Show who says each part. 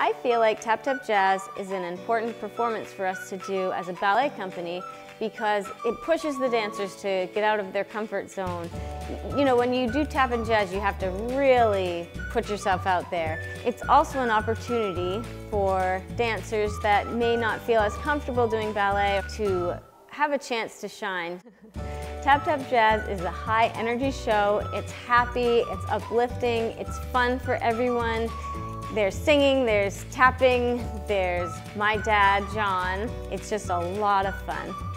Speaker 1: I feel like Tap Tap Jazz is an important performance for us to do as a ballet company because it pushes the dancers to get out of their comfort zone. You know, when you do tap and jazz, you have to really put yourself out there. It's also an opportunity for dancers that may not feel as comfortable doing ballet to have a chance to shine. Tap Tap Jazz is a high energy show. It's happy, it's uplifting, it's fun for everyone. There's singing, there's tapping, there's my dad, John. It's just a lot of fun.